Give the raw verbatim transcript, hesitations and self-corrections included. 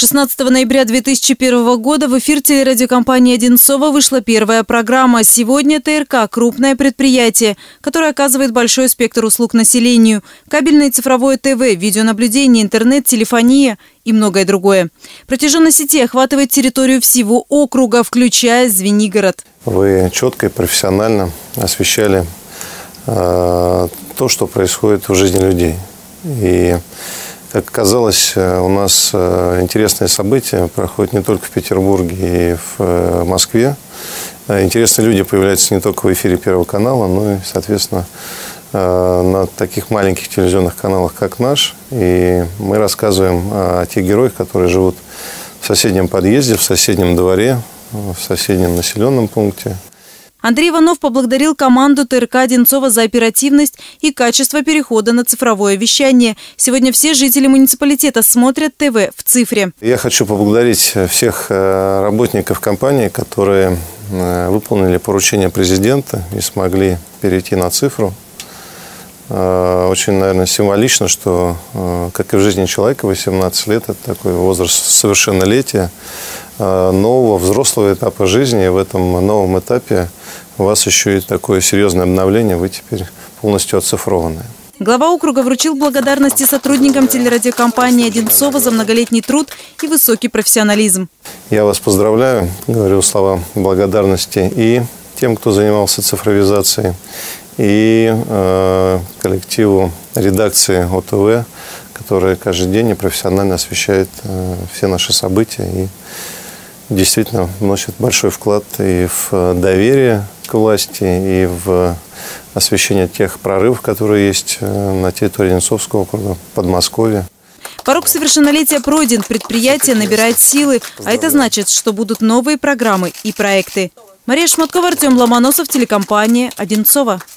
шестнадцатого ноября две тысячи первого года в эфир телерадиокомпании «Одинцово» вышла первая программа. Сегодня ТРК – крупное предприятие, которое оказывает большой спектр услуг населению. Кабельное и цифровое ТВ, видеонаблюдение, интернет, телефония и многое другое. Протяженность сети охватывает территорию всего округа, включая Звенигород. Вы четко и профессионально освещали э, то, что происходит в жизни людей. И как оказалось, у нас интересные события проходят не только в Петербурге и в Москве. Интересные люди появляются не только в эфире Первого канала, но и, соответственно, на таких маленьких телевизионных каналах, как наш. И мы рассказываем о тех героях, которые живут в соседнем подъезде, в соседнем дворе, в соседнем населенном пункте. Андрей Иванов поблагодарил команду ТРК «Одинцово» за оперативность и качество перехода на цифровое вещание. Сегодня все жители муниципалитета смотрят ТВ в цифре. Я хочу поблагодарить всех работников компании, которые выполнили поручение президента и смогли перейти на цифру. Очень, наверное, символично, что, как и в жизни человека, восемнадцать лет – это такой возраст совершеннолетия, нового взрослого этапа жизни. И в этом новом этапе у вас еще и такое серьезное обновление, вы теперь полностью оцифрованные. Глава округа вручил благодарности сотрудникам телерадиокомпании «Одинцово» за многолетний труд и высокий профессионализм. Я вас поздравляю, говорю слова благодарности и тем, кто занимался цифровизацией, и э, коллективу редакции ОТВ, которая каждый день и профессионально освещает э, все наши события и действительно вносит большой вклад и в доверие к власти, и в освещение тех прорывов, которые есть на территории Одинцовского округа, Подмосковья. Порог совершеннолетия пройден, предприятие набирает силы, а это значит, что будут новые программы и проекты. Мария Шматкова, Артем Ломоносов, телекомпания «Одинцово».